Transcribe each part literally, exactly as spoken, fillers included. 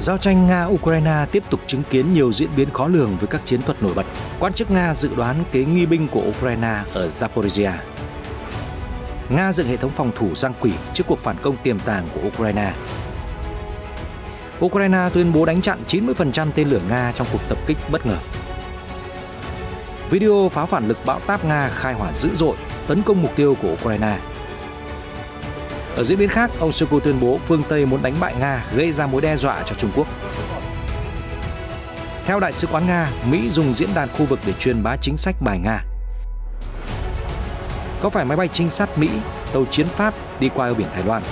Giao tranh Nga-Ukraine tiếp tục chứng kiến nhiều diễn biến khó lường với các chiến thuật nổi bật. Quan chức Nga dự đoán kế nghi binh của Ukraine ở Zaporizhia. Nga dựng hệ thống phòng thủ giăng quỷ trước cuộc phản công tiềm tàng của Ukraine. Ukraine tuyên bố đánh chặn chín mươi phần trăm tên lửa Nga trong cuộc tập kích bất ngờ. Video pháo phản lực bão táp Nga khai hỏa dữ dội tấn công mục tiêu của Ukraine. Ở diễn biến khác, ông Shoigu tuyên bố phương Tây muốn đánh bại Nga, gây ra mối đe dọa cho Trung Quốc. Theo Đại sứ quán Nga, Mỹ dùng diễn đàn khu vực để truyền bá chính sách bài Nga. Có phải máy bay trinh sát Mỹ, tàu chiến Pháp đi qua eo biển Đài Loan?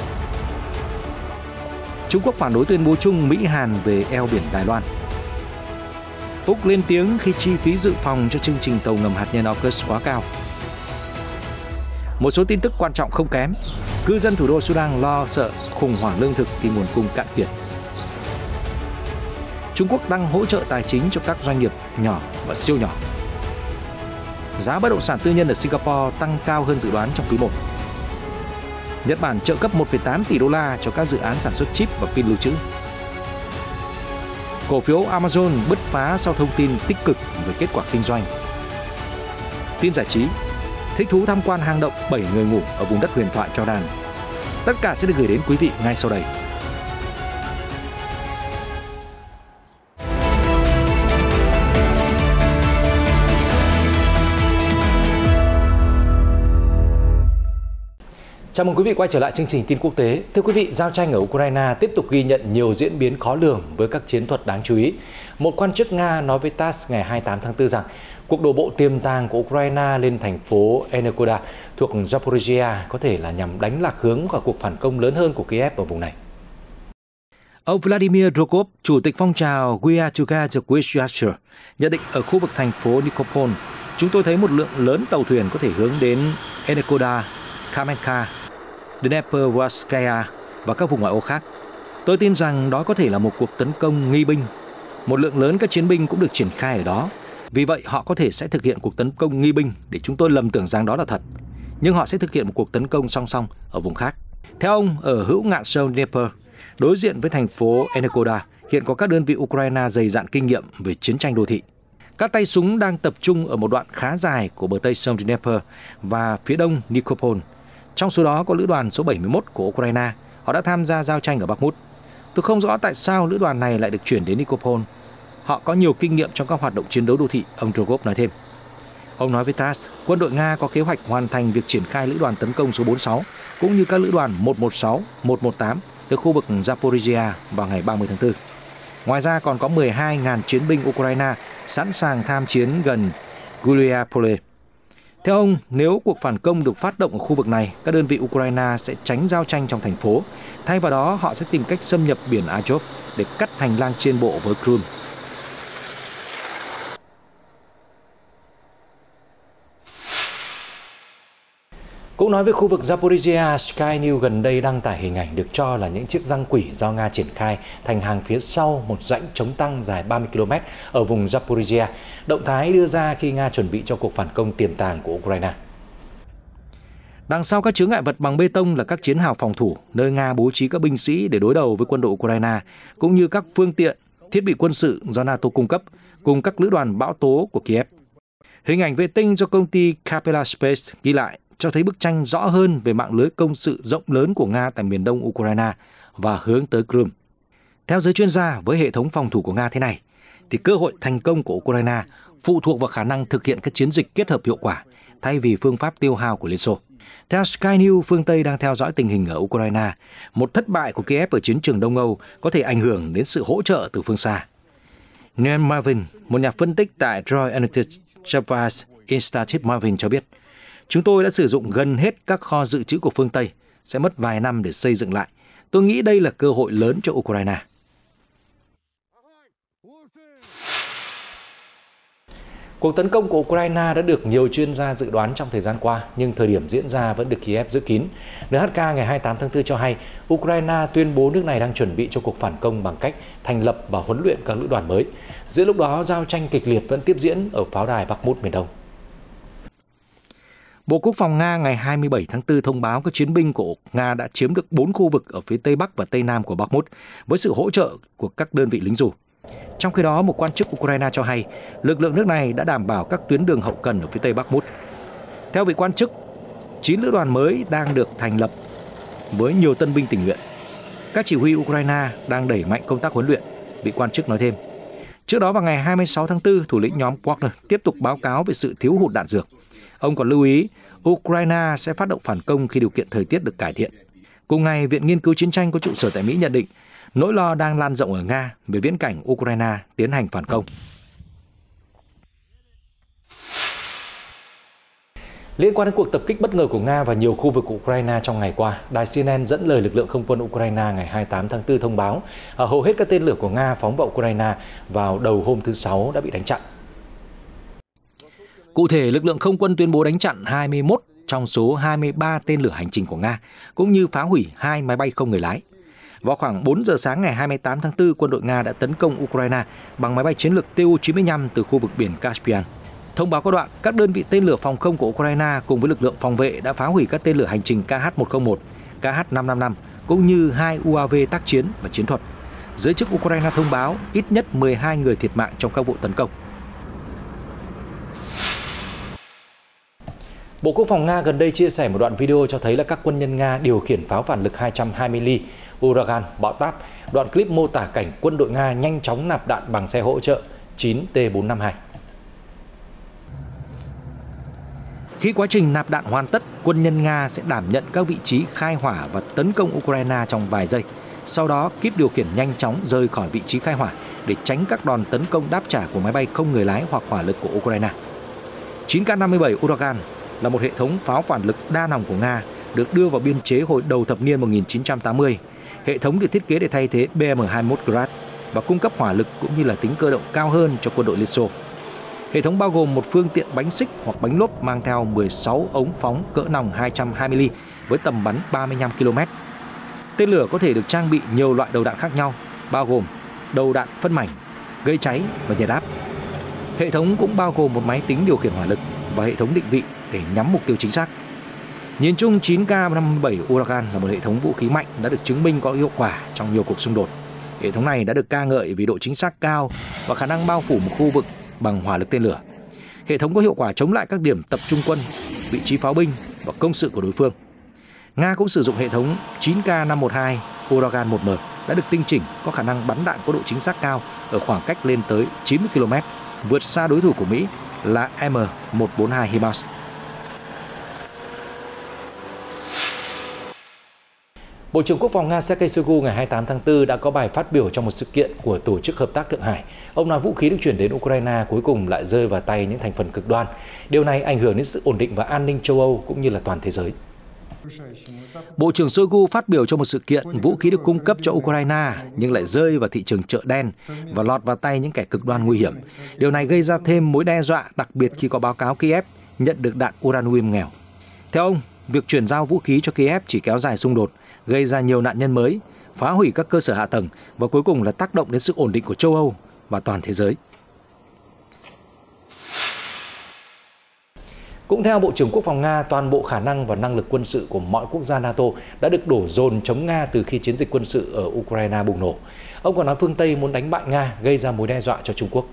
Trung Quốc phản đối tuyên bố chung Mỹ-Hàn về eo biển Đài Loan. Úc lên tiếng khi chi phí dự phòng cho chương trình tàu ngầm hạt nhân AUKUS quá cao. Một số tin tức quan trọng không kém. Cư dân thủ đô Sudan lo sợ khủng hoảng lương thực khi nguồn cung cạn kiệt. Trung Quốc tăng hỗ trợ tài chính cho các doanh nghiệp nhỏ và siêu nhỏ. Giá bất động sản tư nhân ở Singapore tăng cao hơn dự đoán trong quý một. Nhật Bản trợ cấp một phẩy tám tỷ đô la cho các dự án sản xuất chip và pin lưu trữ. Cổ phiếu Amazon bứt phá sau thông tin tích cực về kết quả kinh doanh. Tin giải trí. Thích thú tham quan hang động bảy người ngủ ở vùng đất huyền thoại Jordan. Tất cả sẽ được gửi đến quý vị ngay sau đây. Chào mừng quý vị quay trở lại chương trình tin quốc tế. Thưa quý vị, giao tranh ở Ukraine tiếp tục ghi nhận nhiều diễn biến khó lường với các chiến thuật đáng chú ý. Một quan chức Nga nói với TASS ngày hai mươi tám tháng tư rằng cuộc đổ bộ tiềm tàng của Ukraine lên thành phố Energoda thuộc Zaporizhia có thể là nhằm đánh lạc hướng vào cuộc phản công lớn hơn của Kiev ở vùng này. Ông Vladimir Drokov, chủ tịch phong trào We Are Together with Russia, nhận định ở khu vực thành phố Nikopol, chúng tôi thấy một lượng lớn tàu thuyền có thể hướng đến Energoda, Kamenka, Dnepropetrovskaya và các vùng ngoại ô khác. Tôi tin rằng đó có thể là một cuộc tấn công nghi binh. Một lượng lớn các chiến binh cũng được triển khai ở đó. Vì vậy, họ có thể sẽ thực hiện cuộc tấn công nghi binh để chúng tôi lầm tưởng rằng đó là thật. Nhưng họ sẽ thực hiện một cuộc tấn công song song ở vùng khác. Theo ông, ở hữu ngạn sông Dnieper, đối diện với thành phố Energoda, hiện có các đơn vị Ukraine dày dạn kinh nghiệm về chiến tranh đô thị. Các tay súng đang tập trung ở một đoạn khá dài của bờ tây sông Dnieper và phía đông Nikopol. Trong số đó có lữ đoàn số bảy mươi mốt của Ukraine. Họ đã tham gia giao tranh ở Bakhmut. Tôi không rõ tại sao lữ đoàn này lại được chuyển đến Nikopol. Họ có nhiều kinh nghiệm trong các hoạt động chiến đấu đô thị, ông Drogov nói thêm. Ông nói với TASS, quân đội Nga có kế hoạch hoàn thành việc triển khai lữ đoàn tấn công số bốn mươi sáu, cũng như các lữ đoàn một một sáu, một một tám từ khu vực Zaporizhia vào ngày ba mươi tháng tư. Ngoài ra còn có mười hai nghìn chiến binh Ukraine sẵn sàng tham chiến gần Guliapole. Theo ông, nếu cuộc phản công được phát động ở khu vực này, các đơn vị Ukraine sẽ tránh giao tranh trong thành phố. Thay vào đó, họ sẽ tìm cách xâm nhập biển Azov để cắt hành lang trên bộ với Crimea. Cũng nói về khu vực Zaporizhia, Sky News gần đây đăng tải hình ảnh được cho là những chiếc giăng quỷ do Nga triển khai thành hàng phía sau một rãnh chống tăng dài ba mươi ki lô mét ở vùng Zaporizhia. Động thái đưa ra khi Nga chuẩn bị cho cuộc phản công tiềm tàng của Ukraine. Đằng sau các chướng ngại vật bằng bê tông là các chiến hào phòng thủ, nơi Nga bố trí các binh sĩ để đối đầu với quân đội Ukraine, cũng như các phương tiện, thiết bị quân sự do NATO cung cấp, cùng các lữ đoàn bão tố của Kiev. Hình ảnh vệ tinh do công ty Capella Space ghi lại cho thấy bức tranh rõ hơn về mạng lưới công sự rộng lớn của Nga tại miền đông Ukraine và hướng tới Crimea. Theo giới chuyên gia, với hệ thống phòng thủ của Nga thế này, thì cơ hội thành công của Ukraine phụ thuộc vào khả năng thực hiện các chiến dịch kết hợp hiệu quả thay vì phương pháp tiêu hao của Liên Xô. Theo Sky News, phương Tây đang theo dõi tình hình ở Ukraine. Một thất bại của Kiev ở chiến trường Đông Âu có thể ảnh hưởng đến sự hỗ trợ từ phương xa. Neil Marvin, một nhà phân tích tại Royal Enterprise Institute Marvin cho biết, chúng tôi đã sử dụng gần hết các kho dự trữ của phương Tây, sẽ mất vài năm để xây dựng lại. Tôi nghĩ đây là cơ hội lớn cho Ukraine. Cuộc tấn công của Ukraine đã được nhiều chuyên gia dự đoán trong thời gian qua, nhưng thời điểm diễn ra vẫn được Kiev giữ kín. en hát ca ngày hai mươi tám tháng tư cho hay, Ukraine tuyên bố nước này đang chuẩn bị cho cuộc phản công bằng cách thành lập và huấn luyện các lữ đoàn mới. Giữa lúc đó, giao tranh kịch liệt vẫn tiếp diễn ở pháo đài Bakhmut miền đông. Bộ Quốc phòng Nga ngày hai mươi bảy tháng tư thông báo các chiến binh của Nga đã chiếm được bốn khu vực ở phía Tây Bắc và Tây Nam của Bakhmut với sự hỗ trợ của các đơn vị lính dù. Trong khi đó, một quan chức Ukraine cho hay lực lượng nước này đã đảm bảo các tuyến đường hậu cần ở phía Tây Bakhmut. Theo vị quan chức, chín lữ đoàn mới đang được thành lập với nhiều tân binh tình nguyện. Các chỉ huy Ukraine đang đẩy mạnh công tác huấn luyện, vị quan chức nói thêm. Trước đó vào ngày hai mươi sáu tháng tư, thủ lĩnh nhóm Wagner tiếp tục báo cáo về sự thiếu hụt đạn dược. Ông còn lưu ý Ukraine sẽ phát động phản công khi điều kiện thời tiết được cải thiện. Cùng ngày, Viện Nghiên cứu Chiến tranh có trụ sở tại Mỹ nhận định nỗi lo đang lan rộng ở Nga về viễn cảnh Ukraine tiến hành phản công. Liên quan đến cuộc tập kích bất ngờ của Nga vào nhiều khu vực của Ukraine trong ngày qua, đài xê en en dẫn lời lực lượng không quân Ukraine ngày hai mươi tám tháng tư thông báo hầu hết các tên lửa của Nga phóng vào Ukraine vào đầu hôm thứ Sáu đã bị đánh chặn. Cụ thể, lực lượng không quân tuyên bố đánh chặn hai mươi mốt trong số hai mươi ba tên lửa hành trình của Nga, cũng như phá hủy hai máy bay không người lái. Vào khoảng bốn giờ sáng ngày hai mươi tám tháng tư, quân đội Nga đã tấn công Ukraine bằng máy bay chiến lược Tu chín mươi lăm từ khu vực biển Caspian. Thông báo có đoạn, các đơn vị tên lửa phòng không của Ukraine cùng với lực lượng phòng vệ đã phá hủy các tên lửa hành trình K H một không một, K H năm năm năm, cũng như hai U A V tác chiến và chiến thuật. Giới chức Ukraine thông báo ít nhất mười hai người thiệt mạng trong các vụ tấn công. Bộ Quốc phòng Nga gần đây chia sẻ một đoạn video cho thấy là các quân nhân Nga điều khiển pháo phản lực hai trăm hai mươi ly Uragan bão táp. Đoạn clip mô tả cảnh quân đội Nga nhanh chóng nạp đạn bằng xe hỗ trợ chín T bốn năm hai. Khi quá trình nạp đạn hoàn tất, quân nhân Nga sẽ đảm nhận các vị trí khai hỏa và tấn công Ukraine trong vài giây. Sau đó, kíp điều khiển nhanh chóng rời khỏi vị trí khai hỏa để tránh các đòn tấn công đáp trả của máy bay không người lái hoặc hỏa lực của Ukraine. chín K năm mươi bảy Uragan là một hệ thống pháo phản lực đa nòng của Nga được đưa vào biên chế hồi đầu thập niên một nghìn chín trăm tám mươi. Hệ thống được thiết kế để thay thế B M hai mươi mốt Grad và cung cấp hỏa lực cũng như là tính cơ động cao hơn cho quân đội Liên Xô. Hệ thống bao gồm một phương tiện bánh xích hoặc bánh lốp mang theo mười sáu ống phóng cỡ nòng hai trăm hai mươi ly với tầm bắn ba mươi lăm ki lô mét. Tên lửa có thể được trang bị nhiều loại đầu đạn khác nhau, bao gồm đầu đạn phân mảnh, gây cháy và nhiệt áp. Hệ thống cũng bao gồm một máy tính điều khiển hỏa lực và hệ thống định vị để nhắm mục tiêu chính xác. Nhìn chung, chín K năm mươi bảy Uragan là một hệ thống vũ khí mạnh đã được chứng minh có hiệu quả trong nhiều cuộc xung đột. Hệ thống này đã được ca ngợi vì độ chính xác cao và khả năng bao phủ một khu vực bằng hỏa lực tên lửa. Hệ thống có hiệu quả chống lại các điểm tập trung quân, vị trí pháo binh và công sự của đối phương. Nga cũng sử dụng hệ thống chín K năm một hai Uragan một M đã được tinh chỉnh, có khả năng bắn đạn có độ chính xác cao ở khoảng cách lên tới chín mươi ki lô mét, vượt xa đối thủ của Mỹ là M một bốn hai HIMARS. Bộ trưởng Quốc phòng Nga Sergei Shoigu ngày hai mươi tám tháng tư đã có bài phát biểu trong một sự kiện của Tổ chức Hợp tác Thượng Hải. Ông nói vũ khí được chuyển đến Ukraine cuối cùng lại rơi vào tay những thành phần cực đoan. Điều này ảnh hưởng đến sự ổn định và an ninh châu Âu cũng như là toàn thế giới. Bộ trưởng Shoigu phát biểu trong một sự kiện vũ khí được cung cấp cho Ukraine nhưng lại rơi vào thị trường chợ đen và lọt vào tay những kẻ cực đoan nguy hiểm. Điều này gây ra thêm mối đe dọa, đặc biệt khi có báo cáo Kiev nhận được đạn uranium nghèo. Theo ông, việc chuyển giao vũ khí cho Kiev chỉ kéo dài xung đột, gây ra nhiều nạn nhân mới, phá hủy các cơ sở hạ tầng và cuối cùng là tác động đến sự ổn định của châu Âu và toàn thế giới. Cũng theo Bộ trưởng Quốc phòng Nga, toàn bộ khả năng và năng lực quân sự của mọi quốc gia NATO đã được đổ dồn chống Nga từ khi chiến dịch quân sự ở Ukraine bùng nổ. Ông còn nói phương Tây muốn đánh bại Nga, gây ra mối đe dọa cho Trung Quốc.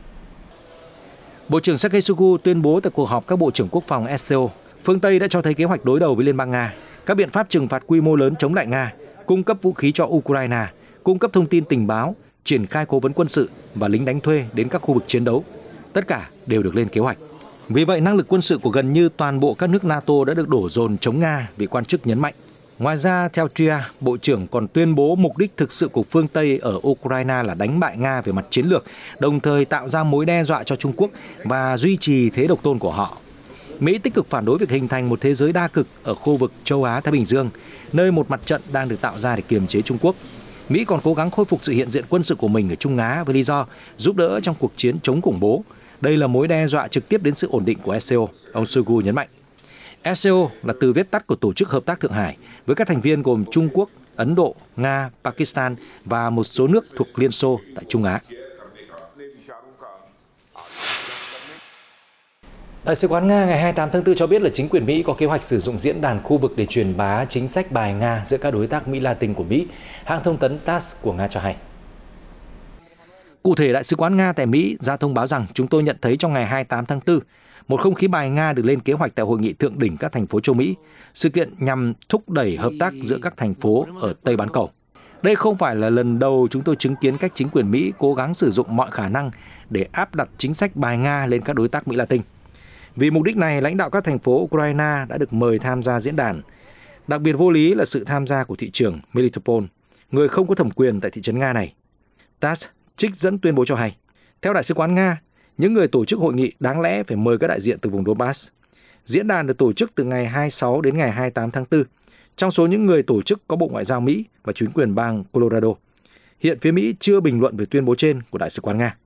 Bộ trưởng Sergei Shoigu tuyên bố tại cuộc họp các bộ trưởng quốc phòng e xê o, phương Tây đã cho thấy kế hoạch đối đầu với Liên bang Nga, các biện pháp trừng phạt quy mô lớn chống lại Nga, cung cấp vũ khí cho Ukraine, cung cấp thông tin tình báo, triển khai cố vấn quân sự và lính đánh thuê đến các khu vực chiến đấu. Tất cả đều được lên kế hoạch. Vì vậy, năng lực quân sự của gần như toàn bộ các nước NATO đã được đổ dồn chống Nga, vị quan chức nhấn mạnh. Ngoài ra, theo Tria, Bộ trưởng còn tuyên bố mục đích thực sự của phương Tây ở Ukraine là đánh bại Nga về mặt chiến lược, đồng thời tạo ra mối đe dọa cho Trung Quốc và duy trì thế độc tôn của họ. Mỹ tích cực phản đối việc hình thành một thế giới đa cực ở khu vực châu Á-Thái Bình Dương, nơi một mặt trận đang được tạo ra để kiềm chế Trung Quốc. Mỹ còn cố gắng khôi phục sự hiện diện quân sự của mình ở Trung Á với lý do giúp đỡ trong cuộc chiến chống khủng bố. Đây là mối đe dọa trực tiếp đến sự ổn định của e xê o, ông Shoigu nhấn mạnh. e xê o là từ viết tắt của Tổ chức Hợp tác Thượng Hải, với các thành viên gồm Trung Quốc, Ấn Độ, Nga, Pakistan và một số nước thuộc Liên Xô tại Trung Á. Đại sứ quán Nga ngày hai mươi tám tháng tư cho biết là chính quyền Mỹ có kế hoạch sử dụng diễn đàn khu vực để truyền bá chính sách bài Nga giữa các đối tác Mỹ Latin của Mỹ, hãng thông tấn tát ét của Nga cho hay. Cụ thể, Đại sứ quán Nga tại Mỹ ra thông báo rằng chúng tôi nhận thấy trong ngày hai mươi tám tháng tư, một không khí bài Nga được lên kế hoạch tại hội nghị thượng đỉnh các thành phố châu Mỹ, sự kiện nhằm thúc đẩy hợp tác giữa các thành phố ở Tây bán cầu. Đây không phải là lần đầu chúng tôi chứng kiến cách chính quyền Mỹ cố gắng sử dụng mọi khả năng để áp đặt chính sách bài Nga lên các đối tác Mỹ Latin. Vì mục đích này, lãnh đạo các thành phố Ukraine đã được mời tham gia diễn đàn. Đặc biệt vô lý là sự tham gia của thị trưởng Melitopol, người không có thẩm quyền tại thị trấn Nga này. tát ét trích dẫn tuyên bố cho hay, theo Đại sứ quán Nga, những người tổ chức hội nghị đáng lẽ phải mời các đại diện từ vùng Donbass. Diễn đàn được tổ chức từ ngày hai mươi sáu đến ngày hai mươi tám tháng tư. Trong số những người tổ chức có Bộ Ngoại giao Mỹ và chính quyền bang Colorado. Hiện phía Mỹ chưa bình luận về tuyên bố trên của Đại sứ quán Nga.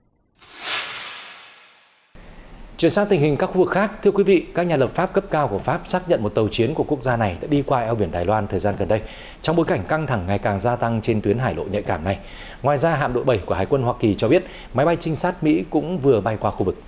Chuyển sang tình hình các khu vực khác, thưa quý vị, các nhà lập pháp cấp cao của Pháp xác nhận một tàu chiến của quốc gia này đã đi qua eo biển Đài Loan thời gian gần đây, trong bối cảnh căng thẳng ngày càng gia tăng trên tuyến hải lộ nhạy cảm này. Ngoài ra, hạm đội bảy của Hải quân Hoa Kỳ cho biết máy bay trinh sát Mỹ cũng vừa bay qua khu vực.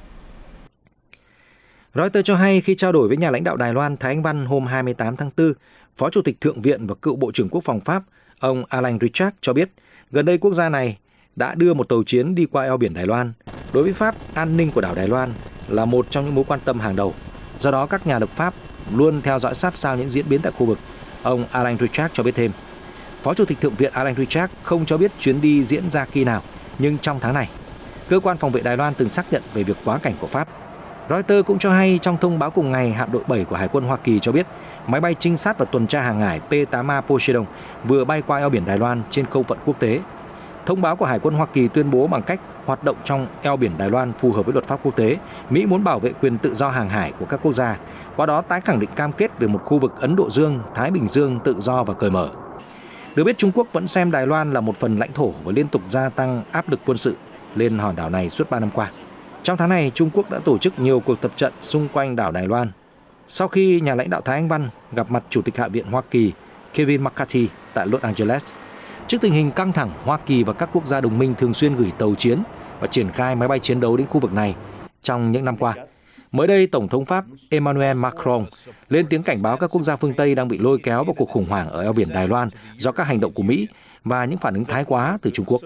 Reuters cho hay khi trao đổi với nhà lãnh đạo Đài Loan Thái Anh Văn hôm hai mươi tám tháng tư, Phó Chủ tịch Thượng viện và cựu Bộ trưởng Quốc phòng Pháp, ông Alain Richard cho biết gần đây quốc gia này đã đưa một tàu chiến đi qua eo biển Đài Loan. Đối với Pháp, an ninh của đảo Đài Loan là một trong những mối quan tâm hàng đầu. Do đó, các nhà lập pháp luôn theo dõi sát sao những diễn biến tại khu vực. Ông Alain Richard cho biết thêm. Phó Chủ tịch Thượng viện Alain Richard không cho biết chuyến đi diễn ra khi nào, nhưng trong tháng này, cơ quan phòng vệ Đài Loan từng xác nhận về việc quá cảnh của Pháp. Reuters cũng cho hay trong thông báo cùng ngày, hạm đội bảy của Hải quân Hoa Kỳ cho biết máy bay trinh sát và tuần tra hàng hải P tám A Poseidon vừa bay qua eo biển Đài Loan trên không phận quốc tế. Thông báo của Hải quân Hoa Kỳ tuyên bố bằng cách hoạt động trong eo biển Đài Loan phù hợp với luật pháp quốc tế, Mỹ muốn bảo vệ quyền tự do hàng hải của các quốc gia, qua đó tái khẳng định cam kết về một khu vực Ấn Độ Dương, Thái Bình Dương tự do và cởi mở. Được biết, Trung Quốc vẫn xem Đài Loan là một phần lãnh thổ và liên tục gia tăng áp lực quân sự lên hòn đảo này suốt ba năm qua. Trong tháng này, Trung Quốc đã tổ chức nhiều cuộc tập trận xung quanh đảo Đài Loan. Sau khi nhà lãnh đạo Thái Anh Văn gặp mặt Chủ tịch Hạ viện Hoa Kỳ Kevin McCarthy tại Los Angeles, trước tình hình căng thẳng, Hoa Kỳ và các quốc gia đồng minh thường xuyên gửi tàu chiến và triển khai máy bay chiến đấu đến khu vực này trong những năm qua. Mới đây, Tổng thống Pháp Emmanuel Macron lên tiếng cảnh báo các quốc gia phương Tây đang bị lôi kéo vào cuộc khủng hoảng ở eo biển Đài Loan do các hành động của Mỹ và những phản ứng thái quá từ Trung Quốc.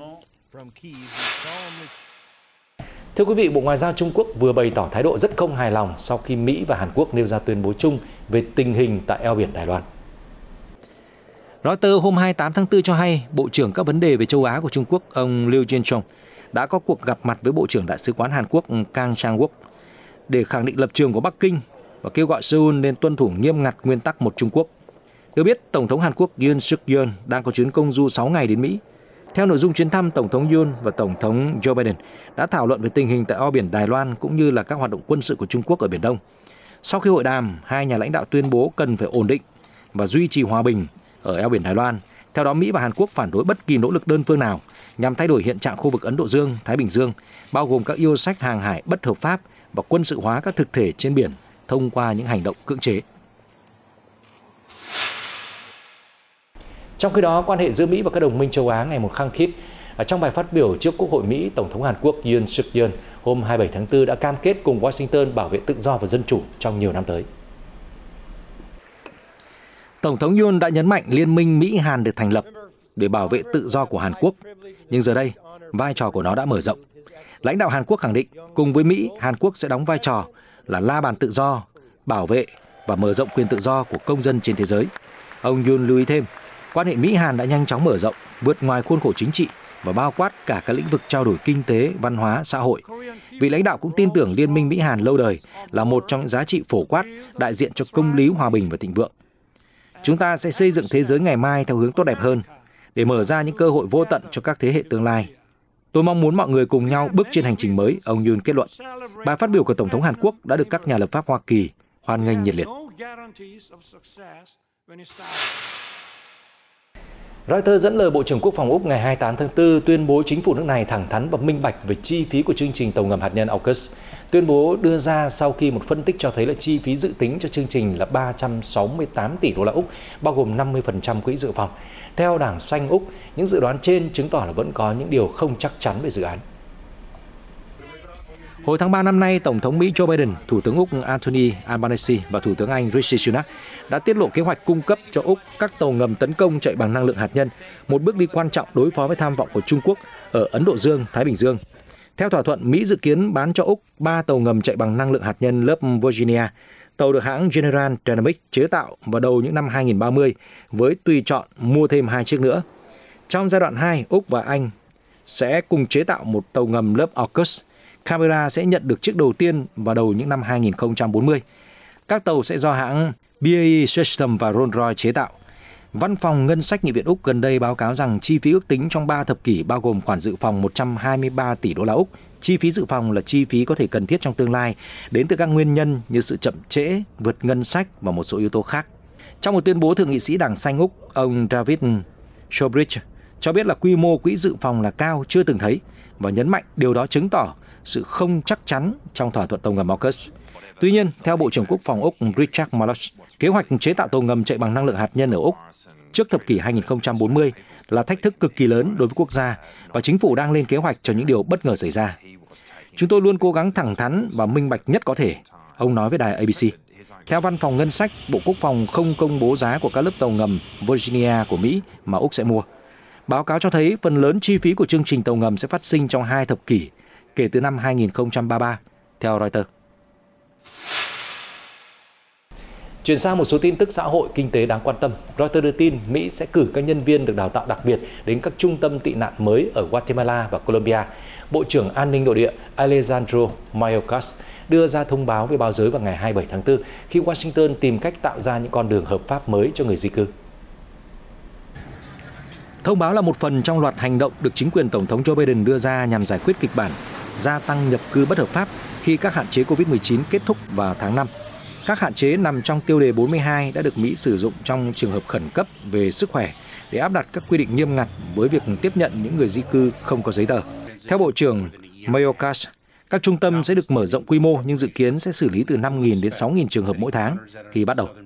Thưa quý vị, Bộ Ngoại giao Trung Quốc vừa bày tỏ thái độ rất không hài lòng sau khi Mỹ và Hàn Quốc nêu ra tuyên bố chung về tình hình tại eo biển Đài Loan. Reuters hôm hai mươi tám tháng tư cho hay, Bộ trưởng các vấn đề về châu Á của Trung Quốc, ông Liu Jianchong, đã có cuộc gặp mặt với Bộ trưởng Đại sứ quán Hàn Quốc Kang Sang-wook để khẳng định lập trường của Bắc Kinh và kêu gọi Seoul nên tuân thủ nghiêm ngặt nguyên tắc một Trung Quốc. Được biết, Tổng thống Hàn Quốc Yoon Suk Yeol đang có chuyến công du sáu ngày đến Mỹ. Theo nội dung chuyến thăm, Tổng thống Yoon và Tổng thống Joe Biden đã thảo luận về tình hình tại eo biển Đài Loan cũng như là các hoạt động quân sự của Trung Quốc ở Biển Đông. Sau khi hội đàm, hai nhà lãnh đạo tuyên bố cần phải ổn định và duy trì hòa bình ở eo biển Đài Loan. Theo đó, Mỹ và Hàn Quốc phản đối bất kỳ nỗ lực đơn phương nào nhằm thay đổi hiện trạng khu vực Ấn Độ Dương, Thái Bình Dương, bao gồm các yêu sách hàng hải bất hợp pháp và quân sự hóa các thực thể trên biển thông qua những hành động cưỡng chế. Trong khi đó, quan hệ giữa Mỹ và các đồng minh châu Á ngày một khăng khít. Trong bài phát biểu trước Quốc hội Mỹ, Tổng thống Hàn Quốc Yoon Suk Yeol hôm hai mươi bảy tháng tư đã cam kết cùng Washington bảo vệ tự do và dân chủ trong nhiều năm tới. Tổng thống Yoon đã nhấn mạnh liên minh Mỹ-Hàn được thành lập để bảo vệ tự do của Hàn Quốc, nhưng giờ đây, vai trò của nó đã mở rộng. Lãnh đạo Hàn Quốc khẳng định, cùng với Mỹ, Hàn Quốc sẽ đóng vai trò là la bàn tự do, bảo vệ và mở rộng quyền tự do của công dân trên thế giới. Ông Yoon lưu ý thêm, quan hệ Mỹ-Hàn đã nhanh chóng mở rộng, vượt ngoài khuôn khổ chính trị và bao quát cả các lĩnh vực trao đổi kinh tế, văn hóa, xã hội. Vị lãnh đạo cũng tin tưởng liên minh Mỹ-Hàn lâu đời là một trong những giá trị phổ quát đại diện cho công lý, hòa bình và thịnh vượng. Chúng ta sẽ xây dựng thế giới ngày mai theo hướng tốt đẹp hơn, để mở ra những cơ hội vô tận cho các thế hệ tương lai. Tôi mong muốn mọi người cùng nhau bước trên hành trình mới, ông Yoon kết luận. Bài phát biểu của Tổng thống Hàn Quốc đã được các nhà lập pháp Hoa Kỳ hoan nghênh nhiệt liệt. Reuters dẫn lời Bộ trưởng Quốc phòng Úc ngày hai mươi tám tháng tư tuyên bố chính phủ nước này thẳng thắn và minh bạch về chi phí của chương trình tàu ngầm hạt nhân AUKUS. Tuyên bố đưa ra sau khi một phân tích cho thấy là chi phí dự tính cho chương trình là ba trăm sáu mươi tám tỷ đô la Úc, bao gồm năm mươi phần trăm quỹ dự phòng. Theo Đảng Xanh Úc, những dự đoán trên chứng tỏ là vẫn có những điều không chắc chắn về dự án. Hồi tháng ba năm nay, Tổng thống Mỹ Joe Biden, Thủ tướng Úc Anthony Albanese và Thủ tướng Anh Rishi Sunak đã tiết lộ kế hoạch cung cấp cho Úc các tàu ngầm tấn công chạy bằng năng lượng hạt nhân, một bước đi quan trọng đối phó với tham vọng của Trung Quốc ở Ấn Độ Dương, Thái Bình Dương. Theo thỏa thuận, Mỹ dự kiến bán cho Úc ba tàu ngầm chạy bằng năng lượng hạt nhân lớp Virginia. Tàu được hãng General Dynamics chế tạo vào đầu những năm hai nghìn không trăm ba mươi với tùy chọn mua thêm hai chiếc nữa. Trong giai đoạn hai, Úc và Anh sẽ cùng chế tạo một tàu ngầm lớp AUKUS. Canberra sẽ nhận được chiếc đầu tiên vào đầu những năm hai nghìn không trăm bốn mươi. Các tàu sẽ do hãng bê a e Systems và Rolls-Royce chế tạo. Văn phòng Ngân sách Nghị viện Úc gần đây báo cáo rằng chi phí ước tính trong ba thập kỷ bao gồm khoản dự phòng một trăm hai mươi ba tỷ đô la Úc. Chi phí dự phòng là chi phí có thể cần thiết trong tương lai, đến từ các nguyên nhân như sự chậm trễ, vượt ngân sách và một số yếu tố khác. Trong một tuyên bố, Thượng nghị sĩ Đảng Xanh Úc, ông David Shortridge cho biết là quy mô quỹ dự phòng là cao chưa từng thấy và nhấn mạnh điều đó chứng tỏ sự không chắc chắn trong thỏa thuận tàu ngầm AUKUS. Tuy nhiên, theo Bộ trưởng Quốc phòng Úc Richard Marles, kế hoạch chế tạo tàu ngầm chạy bằng năng lượng hạt nhân ở Úc trước thập kỷ hai nghìn không trăm bốn mươi là thách thức cực kỳ lớn đối với quốc gia và chính phủ đang lên kế hoạch cho những điều bất ngờ xảy ra. Chúng tôi luôn cố gắng thẳng thắn và minh bạch nhất có thể, ông nói với đài a bê xê. Theo Văn phòng Ngân sách, Bộ Quốc phòng không công bố giá của các lớp tàu ngầm Virginia của Mỹ mà Úc sẽ mua. Báo cáo cho thấy phần lớn chi phí của chương trình tàu ngầm sẽ phát sinh trong hai thập kỷ, kể từ năm hai nghìn không trăm ba mươi ba, theo Reuters. Chuyển sang một số tin tức xã hội, kinh tế đáng quan tâm. Reuters đưa tin Mỹ sẽ cử các nhân viên được đào tạo đặc biệt đến các trung tâm tị nạn mới ở Guatemala và Colombia. Bộ trưởng An ninh Nội địa Alejandro Mayorkas đưa ra thông báo với báo giới vào ngày hai mươi bảy tháng tư khi Washington tìm cách tạo ra những con đường hợp pháp mới cho người di cư. Thông báo là một phần trong loạt hành động được chính quyền Tổng thống Joe Biden đưa ra nhằm giải quyết kịch bản gia tăng nhập cư bất hợp pháp khi các hạn chế Covid mười chín kết thúc vào tháng năm. Các hạn chế nằm trong tiêu đề bốn mươi hai đã được Mỹ sử dụng trong trường hợp khẩn cấp về sức khỏe để áp đặt các quy định nghiêm ngặt với việc tiếp nhận những người di cư không có giấy tờ. Theo Bộ trưởng Mayorkas, các trung tâm sẽ được mở rộng quy mô nhưng dự kiến sẽ xử lý từ năm nghìn đến sáu nghìn trường hợp mỗi tháng khi bắt đầu.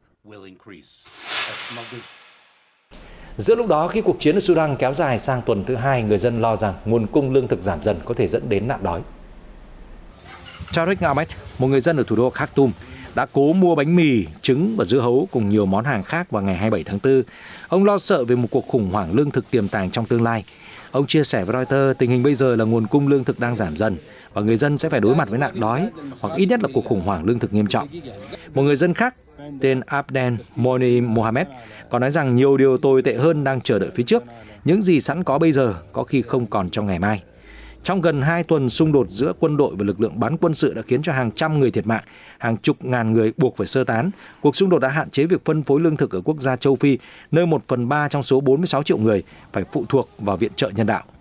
Giữa lúc đó, khi cuộc chiến ở Sudan kéo dài sang tuần thứ hai, người dân lo rằng nguồn cung lương thực giảm dần có thể dẫn đến nạn đói. Tariq Ahmed, một người dân ở thủ đô Khartoum, đã cố mua bánh mì, trứng và dưa hấu cùng nhiều món hàng khác vào ngày hai mươi bảy tháng tư. Ông lo sợ về một cuộc khủng hoảng lương thực tiềm tàng trong tương lai. Ông chia sẻ với Reuters tình hình bây giờ là nguồn cung lương thực đang giảm dần và người dân sẽ phải đối mặt với nạn đói hoặc ít nhất là cuộc khủng hoảng lương thực nghiêm trọng. Một người dân khác tên Abdel Moni Mohamed còn nói rằng nhiều điều tồi tệ hơn đang chờ đợi phía trước. Những gì sẵn có bây giờ có khi không còn trong ngày mai. Trong gần hai tuần xung đột giữa quân đội và lực lượng bán quân sự đã khiến cho hàng trăm người thiệt mạng, hàng chục ngàn người buộc phải sơ tán. Cuộc xung đột đã hạn chế việc phân phối lương thực ở quốc gia châu Phi, nơi một phần ba trong số bốn mươi sáu triệu người phải phụ thuộc vào viện trợ nhân đạo.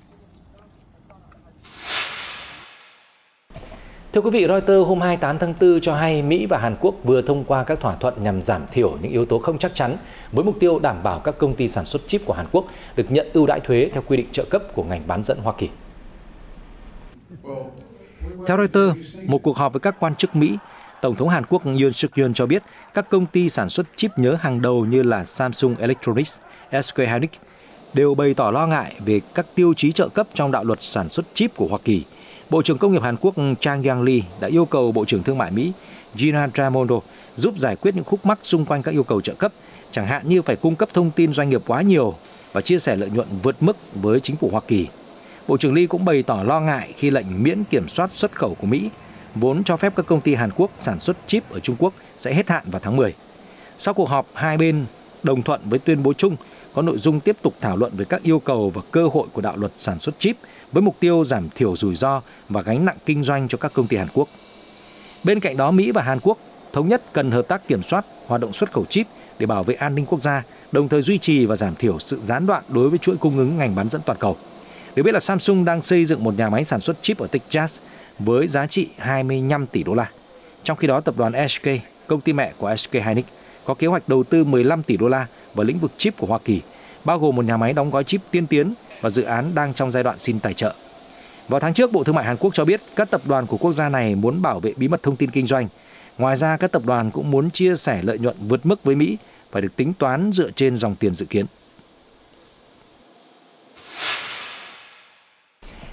Thưa quý vị, Reuters hôm hai mươi tám tháng tư cho hay Mỹ và Hàn Quốc vừa thông qua các thỏa thuận nhằm giảm thiểu những yếu tố không chắc chắn với mục tiêu đảm bảo các công ty sản xuất chip của Hàn Quốc được nhận ưu đãi thuế theo quy định trợ cấp của ngành bán dẫn Hoa Kỳ. Theo Reuters, một cuộc họp với các quan chức Mỹ, Tổng thống Hàn Quốc Yoon Suk Yeol cho biết các công ty sản xuất chip nhớ hàng đầu như là Samsung Electronics, ét ca Hynix đều bày tỏ lo ngại về các tiêu chí trợ cấp trong đạo luật sản xuất chip của Hoa Kỳ. Bộ trưởng Công nghiệp Hàn Quốc Chang Yang-lee đã yêu cầu Bộ trưởng Thương mại Mỹ Gina Raimondo giúp giải quyết những khúc mắc xung quanh các yêu cầu trợ cấp, chẳng hạn như phải cung cấp thông tin doanh nghiệp quá nhiều và chia sẻ lợi nhuận vượt mức với chính phủ Hoa Kỳ. Bộ trưởng Lee cũng bày tỏ lo ngại khi lệnh miễn kiểm soát xuất khẩu của Mỹ, vốn cho phép các công ty Hàn Quốc sản xuất chip ở Trung Quốc, sẽ hết hạn vào tháng mười. Sau cuộc họp, hai bên đồng thuận với tuyên bố chung có nội dung tiếp tục thảo luận về các yêu cầu và cơ hội của đạo luật sản xuất chip với mục tiêu giảm thiểu rủi ro và gánh nặng kinh doanh cho các công ty Hàn Quốc. Bên cạnh đó, Mỹ và Hàn Quốc thống nhất cần hợp tác kiểm soát hoạt động xuất khẩu chip để bảo vệ an ninh quốc gia, đồng thời duy trì và giảm thiểu sự gián đoạn đối với chuỗi cung ứng ngành bán dẫn toàn cầu. Được biết là Samsung đang xây dựng một nhà máy sản xuất chip ở Texas với giá trị hai mươi lăm tỷ đô la. Trong khi đó, tập đoàn ét ca, công ty mẹ của ét ca Hynix, có kế hoạch đầu tư mười lăm tỷ đô la vào lĩnh vực chip của Hoa Kỳ, bao gồm một nhà máy đóng gói chip tiên tiến và dự án đang trong giai đoạn xin tài trợ. Vào tháng trước, Bộ Thương mại Hàn Quốc cho biết các tập đoàn của quốc gia này muốn bảo vệ bí mật thông tin kinh doanh. Ngoài ra, các tập đoàn cũng muốn chia sẻ lợi nhuận vượt mức với Mỹ, phải được tính toán dựa trên dòng tiền dự kiến.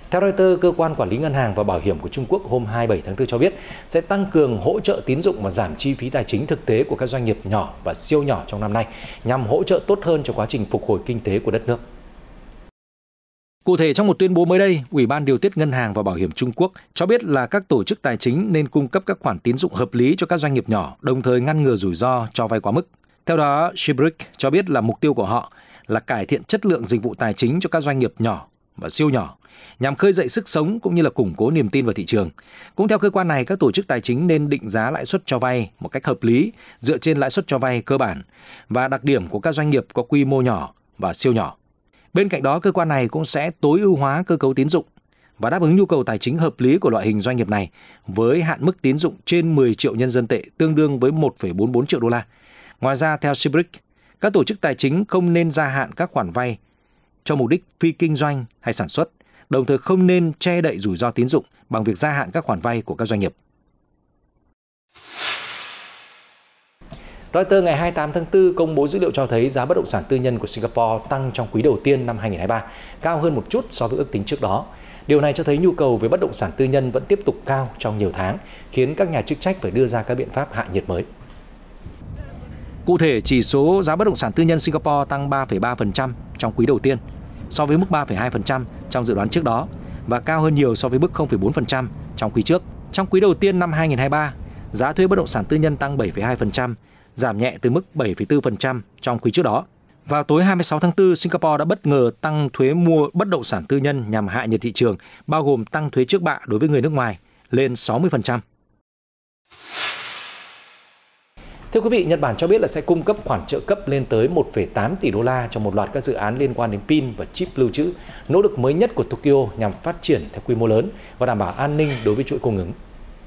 Theo Reuters, cơ quan quản lý ngân hàng và bảo hiểm của Trung Quốc hôm hai mươi bảy tháng tư cho biết sẽ tăng cường hỗ trợ tín dụng và giảm chi phí tài chính thực tế của các doanh nghiệp nhỏ và siêu nhỏ trong năm nay nhằm hỗ trợ tốt hơn cho quá trình phục hồi kinh tế của đất nước. Cụ thể, trong một tuyên bố mới đây, Ủy ban Điều tiết Ngân hàng và Bảo hiểm Trung Quốc cho biết là các tổ chức tài chính nên cung cấp các khoản tín dụng hợp lý cho các doanh nghiệp nhỏ, đồng thời ngăn ngừa rủi ro cho vay quá mức. Theo đó, Shibrick cho biết là mục tiêu của họ là cải thiện chất lượng dịch vụ tài chính cho các doanh nghiệp nhỏ và siêu nhỏ, nhằm khơi dậy sức sống cũng như là củng cố niềm tin vào thị trường. Cũng theo cơ quan này, các tổ chức tài chính nên định giá lãi suất cho vay một cách hợp lý dựa trên lãi suất cho vay cơ bản và đặc điểm của các doanh nghiệp có quy mô nhỏ và siêu nhỏ. Bên cạnh đó, cơ quan này cũng sẽ tối ưu hóa cơ cấu tín dụng và đáp ứng nhu cầu tài chính hợp lý của loại hình doanh nghiệp này với hạn mức tín dụng trên mười triệu nhân dân tệ, tương đương với một phẩy bốn mươi bốn triệu đô la. Ngoài ra, theo Shibrick, các tổ chức tài chính không nên gia hạn các khoản vay cho mục đích phi kinh doanh hay sản xuất, đồng thời không nên che đậy rủi ro tín dụng bằng việc gia hạn các khoản vay của các doanh nghiệp. Reuters ngày hai mươi tám tháng tư công bố dữ liệu cho thấy giá bất động sản tư nhân của Singapore tăng trong quý đầu tiên năm hai nghìn không trăm hai mươi ba, cao hơn một chút so với ước tính trước đó. Điều này cho thấy nhu cầu về bất động sản tư nhân vẫn tiếp tục cao trong nhiều tháng, khiến các nhà chức trách phải đưa ra các biện pháp hạ nhiệt mới. Cụ thể, chỉ số giá bất động sản tư nhân Singapore tăng ba phẩy ba phần trăm trong quý đầu tiên, so với mức ba phẩy hai phần trăm trong dự đoán trước đó và cao hơn nhiều so với mức không phẩy bốn phần trăm trong quý trước. Trong quý đầu tiên năm hai nghìn không trăm hai mươi ba, giá thuê bất động sản tư nhân tăng bảy phẩy hai phần trăm, giảm nhẹ từ mức bảy phẩy bốn phần trăm trong quý trước đó. Vào tối hai mươi sáu tháng tư, Singapore đã bất ngờ tăng thuế mua bất động sản tư nhân nhằm hạ nhiệt thị trường, bao gồm tăng thuế trước bạ đối với người nước ngoài lên sáu mươi phần trăm. Thưa quý vị, Nhật Bản cho biết là sẽ cung cấp khoản trợ cấp lên tới một phẩy tám tỷ đô la cho một loạt các dự án liên quan đến pin và chip lưu trữ, nỗ lực mới nhất của Tokyo nhằm phát triển theo quy mô lớn và đảm bảo an ninh đối với chuỗi cung ứng.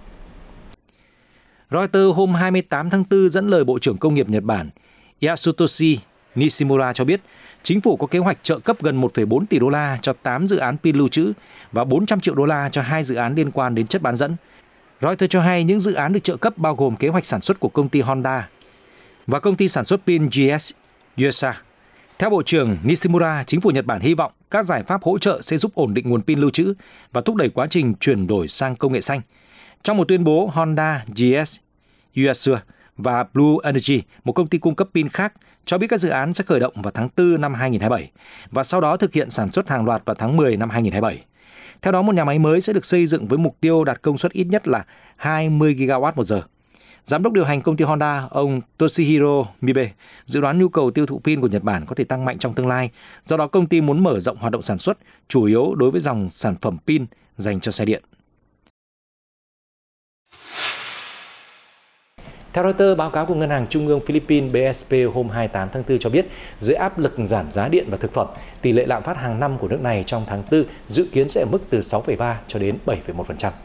Reuters hôm hai mươi tám tháng tư dẫn lời Bộ trưởng Công nghiệp Nhật Bản Yasutoshi Nishimura cho biết chính phủ có kế hoạch trợ cấp gần một phẩy bốn tỷ đô la cho tám dự án pin lưu trữ và bốn trăm triệu đô la cho hai dự án liên quan đến chất bán dẫn. Reuters cho hay những dự án được trợ cấp bao gồm kế hoạch sản xuất của công ty Honda và công ty sản xuất pin giê ét u ét a. Theo Bộ trưởng Nishimura, chính phủ Nhật Bản hy vọng các giải pháp hỗ trợ sẽ giúp ổn định nguồn pin lưu trữ và thúc đẩy quá trình chuyển đổi sang công nghệ xanh. Trong một tuyên bố, Honda, giê ét u ét a và Blue Energy, một công ty cung cấp pin khác, cho biết các dự án sẽ khởi động vào tháng tư năm hai nghìn không trăm hai mươi bảy và sau đó thực hiện sản xuất hàng loạt vào tháng mười năm hai nghìn không trăm hai mươi bảy. Theo đó, một nhà máy mới sẽ được xây dựng với mục tiêu đạt công suất ít nhất là hai mươi gigawatt một giờ. Giám đốc điều hành công ty Honda, ông Toshihiro Mibe, dự đoán nhu cầu tiêu thụ pin của Nhật Bản có thể tăng mạnh trong tương lai, do đó công ty muốn mở rộng hoạt động sản xuất, chủ yếu đối với dòng sản phẩm pin dành cho xe điện. Theo Reuters, báo cáo của Ngân hàng Trung ương Philippines bê ét pê hôm hai mươi tám tháng tư cho biết, dưới áp lực giảm giá điện và thực phẩm, tỷ lệ lạm phát hàng năm của nước này trong tháng tư dự kiến sẽ ở mức từ sáu phẩy ba cho đến bảy phẩy một phần trăm.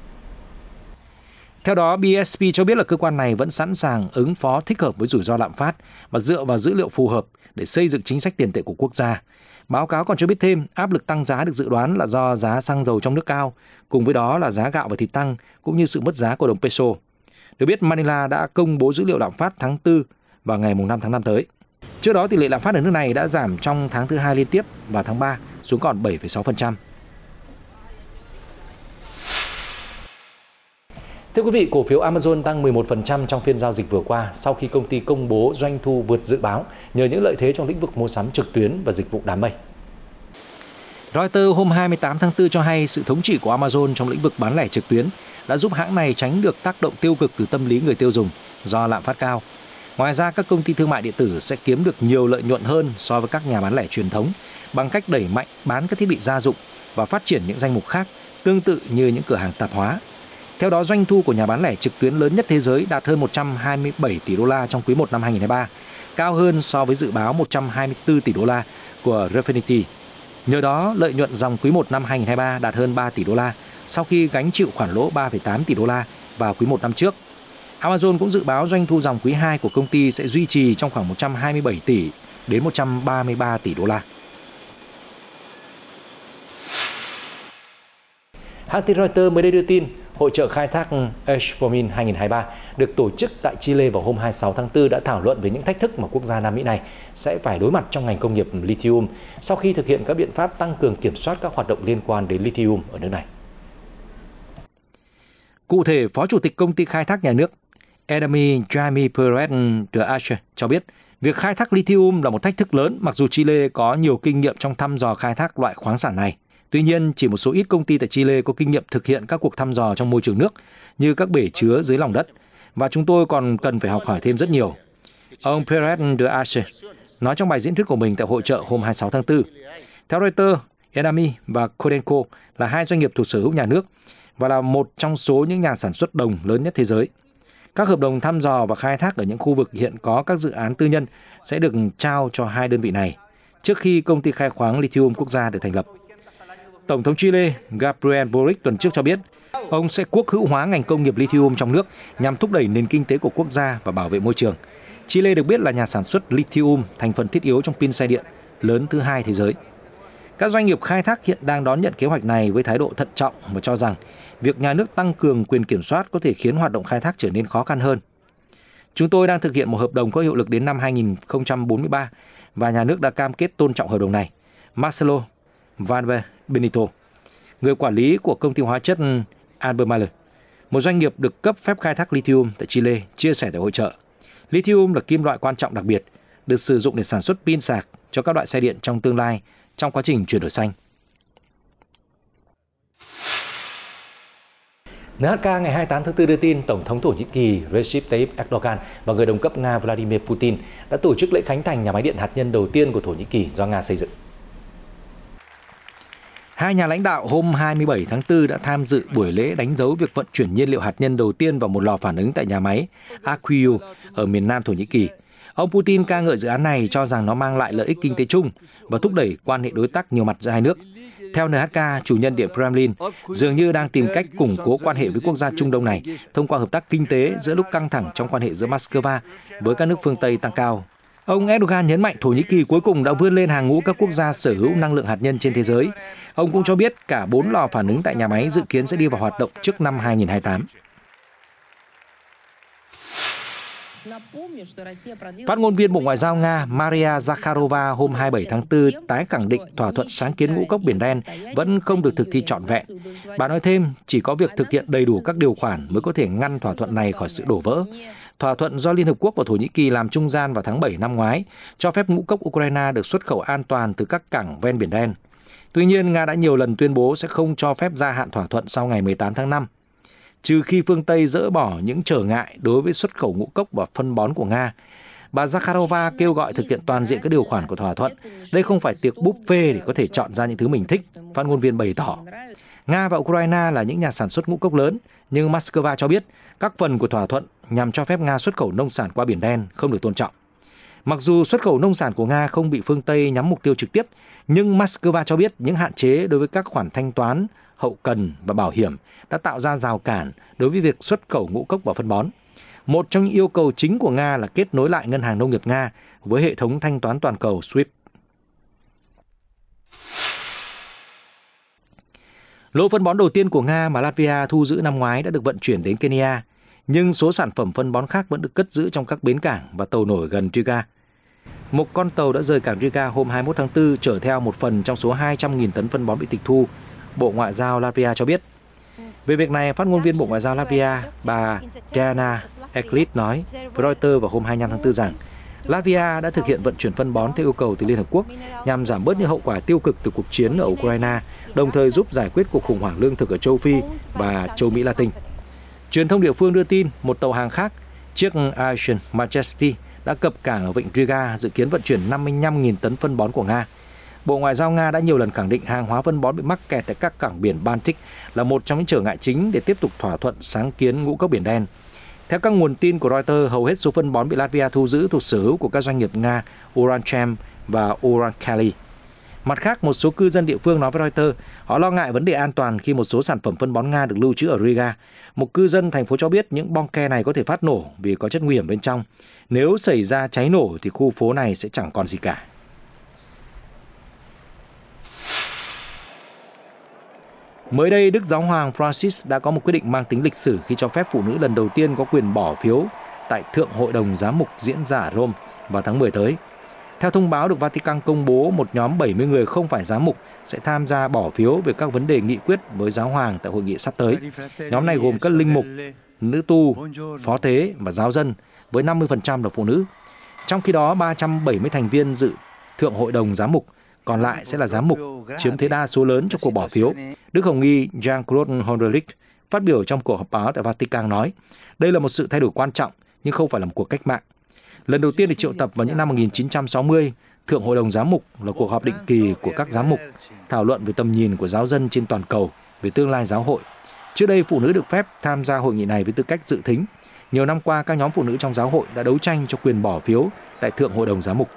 Theo đó, bê ét pê cho biết là cơ quan này vẫn sẵn sàng ứng phó thích hợp với rủi ro lạm phát và dựa vào dữ liệu phù hợp để xây dựng chính sách tiền tệ của quốc gia. Báo cáo còn cho biết thêm, áp lực tăng giá được dự đoán là do giá xăng dầu trong nước cao, cùng với đó là giá gạo và thịt tăng, cũng như sự mất giá của đồng peso. Được biết, Manila đã công bố dữ liệu lạm phát tháng tư vào ngày năm tháng năm tới. Trước đó, tỷ lệ lạm phát ở nước này đã giảm trong tháng thứ hai liên tiếp vào tháng ba xuống còn bảy phẩy sáu phần trăm. Thưa quý vị, cổ phiếu Amazon tăng mười một phần trăm trong phiên giao dịch vừa qua sau khi công ty công bố doanh thu vượt dự báo nhờ những lợi thế trong lĩnh vực mua sắm trực tuyến và dịch vụ đám mây. Reuters hôm hai mươi tám tháng tư cho hay sự thống trị của Amazon trong lĩnh vực bán lẻ trực tuyến đã giúp hãng này tránh được tác động tiêu cực từ tâm lý người tiêu dùng do lạm phát cao. Ngoài ra, các công ty thương mại điện tử sẽ kiếm được nhiều lợi nhuận hơn so với các nhà bán lẻ truyền thống bằng cách đẩy mạnh bán các thiết bị gia dụng và phát triển những danh mục khác tương tự như những cửa hàng tạp hóa. Theo đó, doanh thu của nhà bán lẻ trực tuyến lớn nhất thế giới đạt hơn một trăm hai mươi bảy tỷ đô la trong quý một năm hai nghìn không trăm hai mươi ba, cao hơn so với dự báo một trăm hai mươi tư tỷ đô la của Refinitiv. Nhờ đó, lợi nhuận dòng quý một năm hai nghìn không trăm hai mươi ba đạt hơn ba tỷ đô la sau khi gánh chịu khoản lỗ ba phẩy tám tỷ đô la vào quý một năm trước. Amazon cũng dự báo doanh thu dòng quý hai của công ty sẽ duy trì trong khoảng một trăm hai mươi bảy tỷ đến một trăm ba mươi ba tỷ đô la. Hãng tin Reuters mới đây đưa tin, Hội chợ khai thác Explomin hai không hai ba được tổ chức tại Chile vào hôm hai mươi sáu tháng tư đã thảo luận về những thách thức mà quốc gia Nam Mỹ này sẽ phải đối mặt trong ngành công nghiệp lithium sau khi thực hiện các biện pháp tăng cường kiểm soát các hoạt động liên quan đến lithium ở nước này. Cụ thể, Phó Chủ tịch Công ty Khai thác Nhà nước Edami Jaime Perez de Ache cho biết, việc khai thác lithium là một thách thức lớn mặc dù Chile có nhiều kinh nghiệm trong thăm dò khai thác loại khoáng sản này. Tuy nhiên, chỉ một số ít công ty tại Chile có kinh nghiệm thực hiện các cuộc thăm dò trong môi trường nước như các bể chứa dưới lòng đất, và chúng tôi còn cần phải học hỏi thêm rất nhiều. Ông Perez de Ache nói trong bài diễn thuyết của mình tại hội chợ hôm hai mươi sáu tháng tư. Theo Reuters, Edami và Codenco là hai doanh nghiệp thuộc sở hữu nhà nước và là một trong số những nhà sản xuất đồng lớn nhất thế giới. Các hợp đồng thăm dò và khai thác ở những khu vực hiện có các dự án tư nhân sẽ được trao cho hai đơn vị này trước khi công ty khai khoáng lithium quốc gia được thành lập. Tổng thống Chile Gabriel Boric tuần trước cho biết ông sẽ quốc hữu hóa ngành công nghiệp lithium trong nước nhằm thúc đẩy nền kinh tế của quốc gia và bảo vệ môi trường. Chile được biết là nhà sản xuất lithium, thành phần thiết yếu trong pin xe điện, lớn thứ hai thế giới. Các doanh nghiệp khai thác hiện đang đón nhận kế hoạch này với thái độ thận trọng và cho rằng việc nhà nước tăng cường quyền kiểm soát có thể khiến hoạt động khai thác trở nên khó khăn hơn. Chúng tôi đang thực hiện một hợp đồng có hiệu lực đến năm hai nghìn không trăm bốn mươi ba và nhà nước đã cam kết tôn trọng hợp đồng này. Marcelo Valver Benito, người quản lý của công ty hóa chất Albemarle, một doanh nghiệp được cấp phép khai thác lithium tại Chile, chia sẻ tại hội chợ. Lithium là kim loại quan trọng đặc biệt, được sử dụng để sản xuất pin sạc cho các loại xe điện trong tương lai trong quá trình chuyển đổi xanh. en hát ca ngày hai mươi tám tháng tư đưa tin Tổng thống Thổ Nhĩ Kỳ Recep Tayyip Erdogan và người đồng cấp Nga Vladimir Putin đã tổ chức lễ khánh thành nhà máy điện hạt nhân đầu tiên của Thổ Nhĩ Kỳ do Nga xây dựng. Hai nhà lãnh đạo hôm hai mươi bảy tháng tư đã tham dự buổi lễ đánh dấu việc vận chuyển nhiên liệu hạt nhân đầu tiên vào một lò phản ứng tại nhà máy Akkuyu ở miền nam Thổ Nhĩ Kỳ. Ông Putin ca ngợi dự án này, cho rằng nó mang lại lợi ích kinh tế chung và thúc đẩy quan hệ đối tác nhiều mặt giữa hai nước. Theo en hát ca, chủ nhân Điện Kremlin dường như đang tìm cách củng cố quan hệ với quốc gia Trung Đông này thông qua hợp tác kinh tế giữa lúc căng thẳng trong quan hệ giữa Moscow với các nước phương Tây tăng cao. Ông Erdogan nhấn mạnh Thổ Nhĩ Kỳ cuối cùng đã vươn lên hàng ngũ các quốc gia sở hữu năng lượng hạt nhân trên thế giới. Ông cũng cho biết cả bốn lò phản ứng tại nhà máy dự kiến sẽ đi vào hoạt động trước năm hai nghìn không trăm hai mươi tám. Phát ngôn viên Bộ Ngoại giao Nga Maria Zakharova hôm hai mươi bảy tháng tư tái khẳng định thỏa thuận sáng kiến ngũ cốc Biển Đen vẫn không được thực thi trọn vẹn. Bà nói thêm, chỉ có việc thực hiện đầy đủ các điều khoản mới có thể ngăn thỏa thuận này khỏi sự đổ vỡ. Thỏa thuận do Liên Hợp Quốc và Thổ Nhĩ Kỳ làm trung gian vào tháng bảy năm ngoái cho phép ngũ cốc Ukraine được xuất khẩu an toàn từ các cảng ven Biển Đen. Tuy nhiên, Nga đã nhiều lần tuyên bố sẽ không cho phép gia hạn thỏa thuận sau ngày mười tám tháng năm. Trừ khi phương Tây dỡ bỏ những trở ngại đối với xuất khẩu ngũ cốc và phân bón của Nga. Bà Zakharova kêu gọi thực hiện toàn diện các điều khoản của thỏa thuận. Đây không phải tiệc buffet để có thể chọn ra những thứ mình thích, phát ngôn viên bày tỏ. Nga và Ukraine là những nhà sản xuất ngũ cốc lớn, nhưng Moscow cho biết các phần của thỏa thuận nhằm cho phép Nga xuất khẩu nông sản qua Biển Đen không được tôn trọng. Mặc dù xuất khẩu nông sản của Nga không bị phương Tây nhắm mục tiêu trực tiếp, nhưng Moscow cho biết những hạn chế đối với các khoản thanh toán, hậu cần và bảo hiểm đã tạo ra rào cản đối với việc xuất khẩu ngũ cốc và phân bón. Một trong những yêu cầu chính của Nga là kết nối lại ngân hàng nông nghiệp Nga với hệ thống thanh toán toàn cầu SWIFT. Lô phân bón đầu tiên của Nga mà Latvia thu giữ năm ngoái đã được vận chuyển đến Kenya, nhưng số sản phẩm phân bón khác vẫn được cất giữ trong các bến cảng và tàu nổi gần Riga. Một con tàu đã rời cảng Riga hôm hai mươi mốt tháng tư chở theo một phần trong số hai trăm nghìn tấn phân bón bị tịch thu, Bộ Ngoại giao Latvia cho biết. Về việc này, phát ngôn viên Bộ Ngoại giao Latvia, bà Diana Eklit nói với Reuters vào hôm hai mươi lăm tháng tư rằng Latvia đã thực hiện vận chuyển phân bón theo yêu cầu từ Liên Hợp Quốc nhằm giảm bớt những hậu quả tiêu cực từ cuộc chiến ở Ukraine, đồng thời giúp giải quyết cuộc khủng hoảng lương thực ở châu Phi và châu Mỹ Latin. Truyền thông địa phương đưa tin một tàu hàng khác, chiếc Ocean Majesty, đã cập cảng ở vịnh Riga dự kiến vận chuyển năm mươi lăm nghìn tấn phân bón của Nga. Bộ Ngoại giao Nga đã nhiều lần khẳng định hàng hóa phân bón bị mắc kẹt tại các cảng biển Baltic là một trong những trở ngại chính để tiếp tục thỏa thuận sáng kiến ngũ cốc Biển Đen. Theo các nguồn tin của Reuters, hầu hết số phân bón bị Latvia thu giữ thuộc sở hữu của các doanh nghiệp Nga Oranchem và Orankali. Mặt khác, một số cư dân địa phương nói với Reuters họ lo ngại vấn đề an toàn khi một số sản phẩm phân bón Nga được lưu trữ ở Riga. Một cư dân thành phố cho biết những bong ke này có thể phát nổ vì có chất nguy hiểm bên trong. Nếu xảy ra cháy nổ thì khu phố này sẽ chẳng còn gì cả. Mới đây, Đức Giáo hoàng Francis đã có một quyết định mang tính lịch sử khi cho phép phụ nữ lần đầu tiên có quyền bỏ phiếu tại Thượng Hội đồng Giám mục diễn ra ở Rome vào tháng mười tới. Theo thông báo được Vatican công bố, một nhóm bảy mươi người không phải giám mục sẽ tham gia bỏ phiếu về các vấn đề nghị quyết với giáo hoàng tại hội nghị sắp tới. Nhóm này gồm các linh mục, nữ tu, phó tế và giáo dân, với năm mươi phần trăm là phụ nữ. Trong khi đó, ba trăm bảy mươi thành viên dự Thượng Hội đồng Giám mục, còn lại sẽ là giám mục, chiếm thế đa số lớn trong cuộc bỏ phiếu. Đức Hồng y Jean-Claude Honderich phát biểu trong cuộc họp báo tại Vatican nói, đây là một sự thay đổi quan trọng nhưng không phải là một cuộc cách mạng. Lần đầu tiên được triệu tập vào những năm một nghìn chín trăm sáu mươi, Thượng Hội đồng Giám mục là cuộc họp định kỳ của các giám mục, thảo luận về tầm nhìn của giáo dân trên toàn cầu về tương lai giáo hội. Trước đây, phụ nữ được phép tham gia hội nghị này với tư cách dự thính. Nhiều năm qua, các nhóm phụ nữ trong giáo hội đã đấu tranh cho quyền bỏ phiếu tại Thượng Hội đồng Giám mục.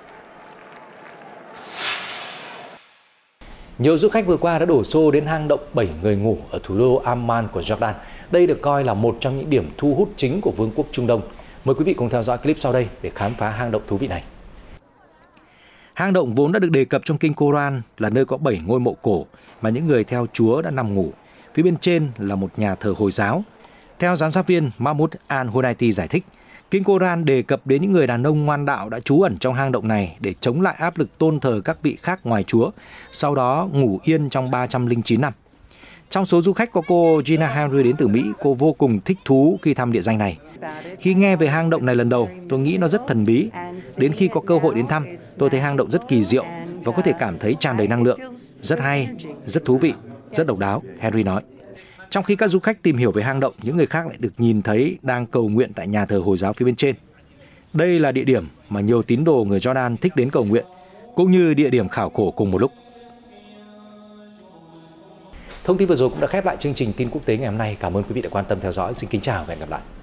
Nhiều du khách vừa qua đã đổ xô đến hang động bảy người ngủ ở thủ đô Amman của Jordan. Đây được coi là một trong những điểm thu hút chính của Vương quốc Trung Đông. Mời quý vị cùng theo dõi clip sau đây để khám phá hang động thú vị này. Hang động vốn đã được đề cập trong kinh Koran là nơi có bảy ngôi mộ cổ mà những người theo Chúa đã nằm ngủ. Phía bên trên là một nhà thờ Hồi giáo. Theo giám sát viên Mahmoud Al-Hunayti giải thích, kinh Koran đề cập đến những người đàn ông ngoan đạo đã trú ẩn trong hang động này để chống lại áp lực tôn thờ các vị khác ngoài Chúa, sau đó ngủ yên trong ba trăm lẻ chín năm. Trong số du khách có cô Gina Henry đến từ Mỹ, cô vô cùng thích thú khi thăm địa danh này. Khi nghe về hang động này lần đầu, tôi nghĩ nó rất thần bí. Đến khi có cơ hội đến thăm, tôi thấy hang động rất kỳ diệu và có thể cảm thấy tràn đầy năng lượng. Rất hay, rất thú vị, rất độc đáo, Henry nói. Trong khi các du khách tìm hiểu về hang động, những người khác lại được nhìn thấy đang cầu nguyện tại nhà thờ Hồi giáo phía bên trên. Đây là địa điểm mà nhiều tín đồ người Jordan thích đến cầu nguyện, cũng như địa điểm khảo cổ cùng một lúc. Thông tin vừa rồi cũng đã khép lại chương trình tin quốc tế ngày hôm nay. Cảm ơn quý vị đã quan tâm theo dõi. Xin kính chào và hẹn gặp lại.